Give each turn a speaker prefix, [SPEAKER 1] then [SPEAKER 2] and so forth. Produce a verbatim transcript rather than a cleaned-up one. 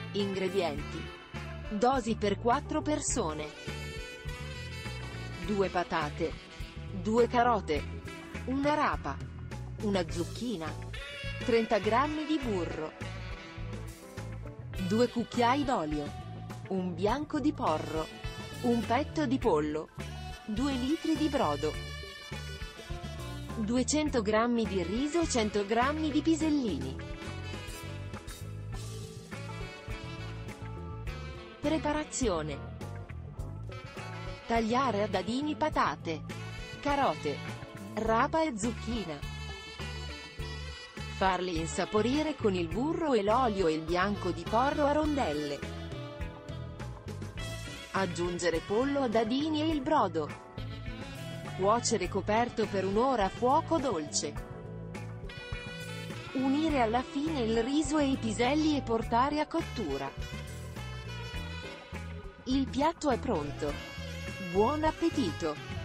[SPEAKER 1] Ingredienti. Dosi per quattro persone. due patate, due carote, una rapa, una zucchina, trenta grammi di burro, due cucchiai d'olio, un bianco di porro, un petto di pollo, due litri di brodo, duecento grammi di riso, cento grammi di pisellini. Preparazione. Tagliare a dadini patate, carote, rapa e zucchina. Farli insaporire con il burro e l'olio e il bianco di porro a rondelle. Aggiungere pollo a dadini e il brodo. Cuocere coperto per un'ora a fuoco dolce. Unire alla fine il riso e i piselli e portare a cottura. Il piatto è pronto. Buon appetito!